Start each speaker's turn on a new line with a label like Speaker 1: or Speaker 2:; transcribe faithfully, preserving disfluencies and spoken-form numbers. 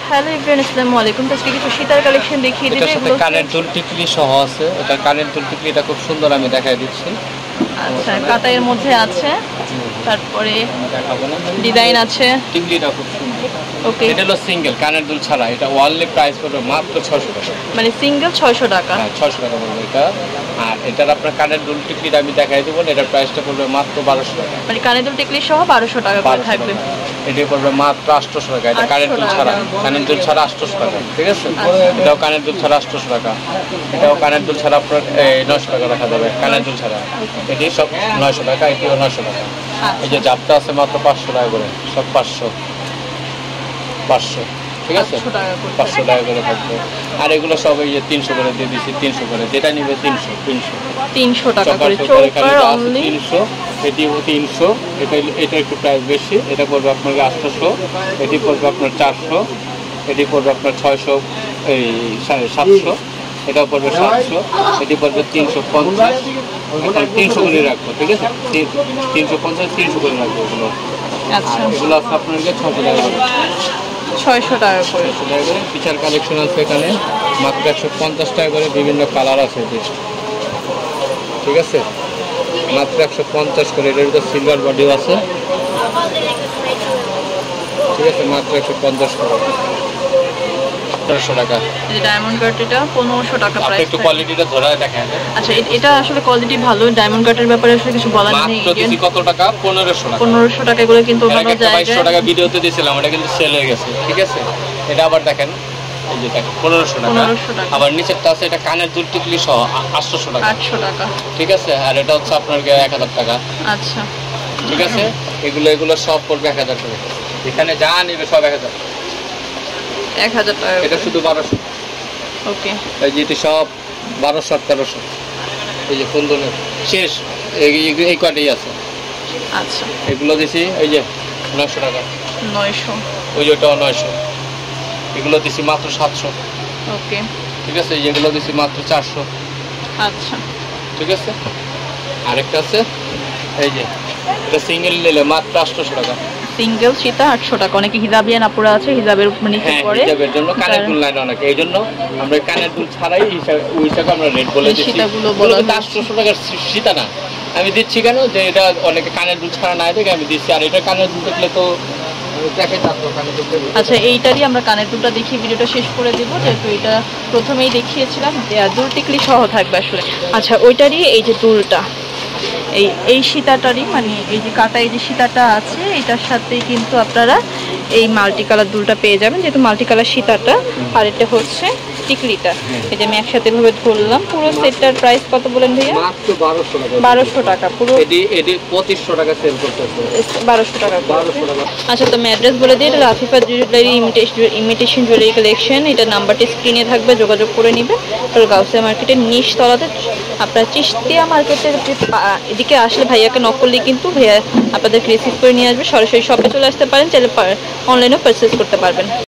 Speaker 1: Hello everyone, আসসালামু আলাইকুম। আজকে কিছু শীতার কালেকশন দেখিয়ে দিই।
Speaker 2: এটার সাথে কানের দুল টিকলি সহ আছে। এটা কানের দুল টিকলি, এটা খুব সুন্দর, আমি দেখাই দিচ্ছি।
Speaker 1: আচ্ছা, কাটাইয়ের মধ্যে আছে, তারপরে
Speaker 2: দেখাবো না,
Speaker 1: ডিজাইন আছে।
Speaker 2: টিকলিটা খুব সুন্দর।
Speaker 1: ওকে,
Speaker 2: এটা হলো সিঙ্গেল কানের দুল ছাড়া। এটা ওয়ানলি প্রাইস পড়বে মাত্র ছয়শো টাকা,
Speaker 1: মানে সিঙ্গেল ছয়শো টাকা।
Speaker 2: হ্যাঁ ছয়শো টাকা পড়বে এটা। আর এটার আপনার কানের দুল টিকলিটা আমি দেখাই দেবো, এটার প্রাইসটা পড়বে মাত্র বারোশো টাকা,
Speaker 1: মানে কানের দুল টিকলি সহ বারোশো টাকা করে থাকবে।
Speaker 2: এটি পড়বে মাত্র আটশোশো টাকা। এটা কানের দুল ছাড়া, কানের দুল ছাড়া আটশোশো টাকা, ঠিক আছে। এটাও কানের দুল ছাড়া আটশোশো টাকা, এটাও কানের দুল ছাড়া আপনার নয়শো টাকা রাখা যাবে কানের দুল ছাড়া। এটি সব নয়শো টাকা, এটিও নয়শো টাকা। এই যে জাপটা আছে মাত্র পাঁচশো টাকা করে, সব পাঁচশো পাঁচশো, ঠিক আছে, পাঁচশো টাকা করে থাকবে। আর এগুলো সব এই যে তিনশো করে দিয়ে দিচ্ছি, তিনশো করে, যেটা নিবে তিনশো তিনশো
Speaker 1: তিনশো টাকা করে।
Speaker 2: তিনশো, এটিও তিনশো। এটা এটা একটু প্রাইস বেশি, এটা পড়বে আপনার আটশোশো, এটি পড়বে আপনার চারশো, এটি পড়বে আপনার ছয়শো, এই সাড়ে সাতশো, এটাও পড়বে সাতশো, এটি পড়বে তিনশো পঞ্চাশ। এখন তিনশো করে রাখবো, ঠিক আছে, তিনশো পঞ্চাশ তিনশো করে রাখবো এগুলো।
Speaker 1: আচ্ছা,
Speaker 2: এগুলো আছে আপনার ছশো টাকা করে,
Speaker 1: ছয়শো টাকা করে।
Speaker 2: ছশো টাকা করে ফিচার কালেকশন আছে এখানে মাত্র একশো পঞ্চাশ টাকা করে। বিভিন্ন কালার আছে, ঠিক আছে, মাত্র একশো পঞ্চাশ করে। এটার ভিতরে সিলভার বডিও আছে, ঠিক আছে, মাত্র একশো পঞ্চাশ করে, আঠারোশো টাকা।
Speaker 1: ডায়মন্ড কাট এটা পনেরোশো টাকা প্রাইস।
Speaker 2: একটু কোয়ালিটিটা ধরে দেখা যায়।
Speaker 1: আচ্ছা, এটা আসলে কোয়ালিটি ভালো। ডায়মন্ড কাটের ব্যাপারে আসলে কিছু বলার নেই।
Speaker 2: কত টাকা? পনেরোশো টাকা।
Speaker 1: পনেরোশো টাকা করে কিন্তু অন্য জায়গায়
Speaker 2: বাইশশো টাকা ভিডিওতে দিয়েছিলাম, এটা কিন্তু সেল হয়ে গেছে, ঠিক আছে। এটা আবার দেখেন, এই যে দেখেন পনেরোশো টাকা। আবার নিচেরটা আছে, এটা কানের দুল টিকলি সহ আটশোশো টাকা,
Speaker 1: আটশো টাকা,
Speaker 2: ঠিক আছে। আর এটা হচ্ছে আপনার এক হাজার টাকা।
Speaker 1: আচ্ছা,
Speaker 2: ঠিক আছে, এগুলো এগুলো সব পড়বে এক হাজার টাকা। এখানে যা নেবে সব এক হাজার,
Speaker 1: এক হাজার টাকা।
Speaker 2: এটা শুধু বারোশো।
Speaker 1: ওকে,
Speaker 2: এই যেটি সব বারোশো আর তেরোশো। এই যে ফুলদনের শেষ এই কয়টাই আছে।
Speaker 1: আচ্ছা,
Speaker 2: এগুলো দিছি এই যে নয়শো টাকা,
Speaker 1: নয়শো।
Speaker 2: ওই যেটাও নয়শো। এগুলো দিছি মাত্র সাতশো।
Speaker 1: ওকে,
Speaker 2: ঠিক আছে, এগুলো দিছি মাত্র চারশো।
Speaker 1: আচ্ছা,
Speaker 2: ঠিক আছে। আরেকটা আছে, এই যে এটা সিঙ্গেল নিলে মাত্র আটশোশো টাকা।
Speaker 1: সিঙ্গেল সীতা আটশো টাকা। অনেকে হিজাবিয়ান আপুরা আছে, হিজাবের উপর নিচে পড়ে,
Speaker 2: হিজাবের জন্য কানের দুল নাই অনেকে, এই জন্য আমরা কানের দুল ছাড়াই ওই হিসাবে আমরা রেট বলে দিচ্ছি।
Speaker 1: সীতাগুলো বলে
Speaker 2: আটশোশো টাকার সীতা না আমি দিচ্ছি কেন, যে এটা অনেকে কানের দুল ছাড়া নাই দেখে আমি দিচ্ছি। আর এটা কানের দুল দেখলে তো দেখে থাকবো কানের দুল। আচ্ছা,
Speaker 1: এইটারই আমরা কানের দুলটা দেখিয়ে ভিডিওটা শেষ করে দেবো, যেহেতু এটা প্রথমেই দেখিয়েছিলাম। দুল টিকলি সহ থাকবে আসলে। আচ্ছা, ওইটারই এই যে দুলটা, এই এই সীতাটারই, মানে এই যে কাটা এই যে সীতাটা আছে, এটার সাথেই কিন্তু আপনারা এই মাল্টি কালার দুলটা পেয়ে যাবেন, যেহেতু মাল্টি কালার সীতাটা। আর এটা হচ্ছে টিকলিটা। এই যে আমি একসাথে ভাবে ধরলাম। পুরো সেটটার প্রাইস কত বলেন ভাইয়া?
Speaker 2: মাত্র বারোশো টাকা।
Speaker 1: বারোশো টাকা পুরো।
Speaker 2: এডি এডি পঁচিশশো টাকা সেল করতেছে,
Speaker 1: বারোশো টাকা।
Speaker 2: বারোশো টাকা।
Speaker 1: আচ্ছা, তো আমি অ্যাড্রেস বলে দিই। এটা Lafifa jewellery imitation imitation jewellery collection. এটা নাম্বারটি স্ক্রিনে থাকবে, যোগাযোগ করে নিবে। তো গাউসিয়া মার্কেটের নিচ তলাতে আপনার চিশতিয়া মার্কেটের এদিকে আসলে ভাইয়াকে নক করলে কিন্তু ভাইয়া আপনাদেরকে রিসিভ করে নিয়ে আসবে। সরাসরি শপে চলে আসতে পারেন, চাইলে অনলাইনেও পারচেস করতে পারবেন।